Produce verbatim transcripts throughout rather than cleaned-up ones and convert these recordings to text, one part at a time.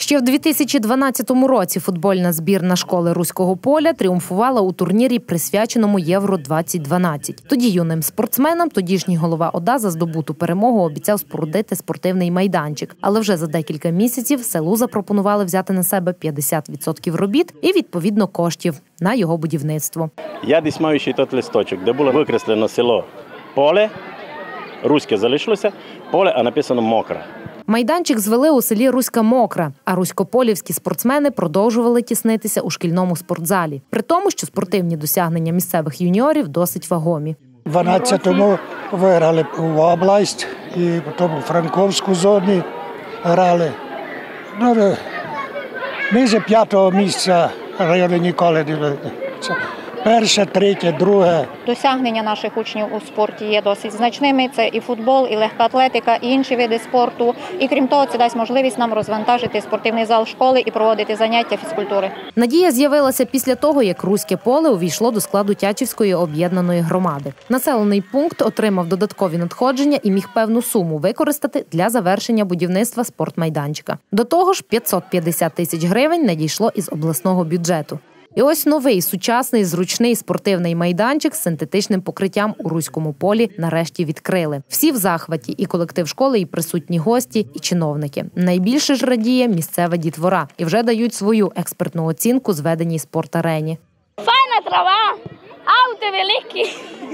Ще в дві тисячі дванадцятому році футбольна збірна школи Руського поля тріумфувала у турнірі, присвяченому Євро двадцять дванадцять. Тоді юним спортсменам тодішній голова ОДА за здобуту перемогу обіцяв спорудити спортивний майданчик. Але вже за декілька місяців селу запропонували взяти на себе п'ятдесят відсотків робіт і, відповідно, коштів на його будівництво. Я десь маю ще той листочок, де було викреслено село Поле, Руське залишилося, Поле, а написано Мокра. Майданчик звели у селі Руська Мокра, а руськополівські спортсмени продовжували тіснитися у шкільному спортзалі. При тому, що спортивні досягнення місцевих юніорів досить вагомі. У дванадцятому виграли в область і потім у Франковську зоні грали. Ну, ниже п'ятого місця району ніколи не були. Перше, третє, друге. Досягнення наших учнів у спорті є досить значними. Це і футбол, і легка атлетика, і інші види спорту. І крім того, це дасть можливість нам розвантажити спортивний зал школи і проводити заняття фізкультури. Надія з'явилася після того, як Руське поле увійшло до складу Тячівської об'єднаної громади. Населений пункт отримав додаткові надходження і міг певну суму використати для завершення будівництва спортмайданчика. До того ж, п'ятсот п'ятдесят тисяч гривень надійшло із обласного бюджету. І ось новий, сучасний, зручний спортивний майданчик з синтетичним покриттям у Руському полі нарешті відкрили. Всі в захваті – і колектив школи, і присутні гості, і чиновники. Найбільше ж радіє місцева дітвора. І вже дають свою експертну оцінку зведеній спортарені. Файна трава, авто великі,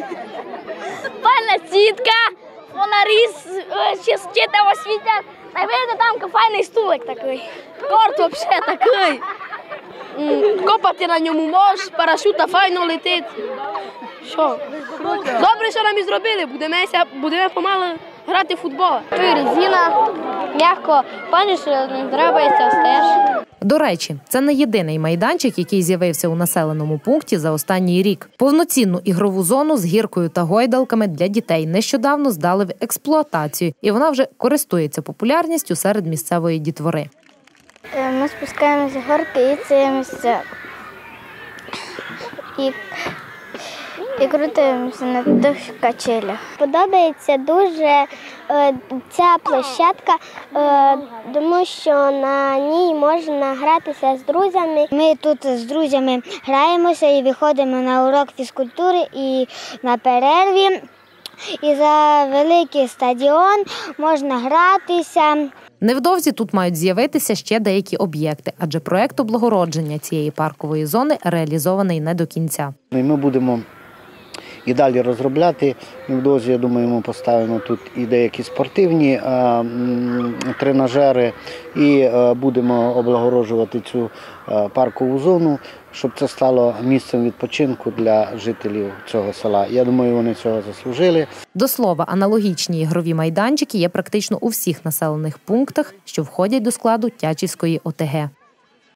файна сітка, фонарі чисто освітять. Найвиде там файний стулик такий, корт взагалі такий. Копати на ньому можеш, парашута файно летить. Що? Добре, що нам і зробили, будемо, будемо помалу грати в футбол. Тут резина, м'яко, пані, що не трапається, стеж. До речі, це не єдиний майданчик, який з'явився у населеному пункті за останній рік. Повноцінну ігрову зону з гіркою та гойдалками для дітей нещодавно здали в експлуатацію, і вона вже користується популярністю серед місцевої дітвори. Ми спускаємося з горки і цимося, і, і крутимося на тих качелях. Подобається дуже е, ця площадка, е, тому що на ній можна гратися з друзями. Ми тут з друзями граємося і виходимо на урок фізкультури і на перерві. І за великий стадіон можна гратися. Невдовзі тут мають з'явитися ще деякі об'єкти, адже проект облагородження цієї паркової зони реалізований не до кінця. Ми будемо і далі розробляти. Невдовзі, я думаю, ми поставимо тут і деякі спортивні а, тренажери, і а, будемо облагороджувати цю а, паркову зону, щоб це стало місцем відпочинку для жителів цього села. Я думаю, вони цього заслужили. До слова, аналогічні ігрові майданчики є практично у всіх населених пунктах, що входять до складу Тячівської ОТГ.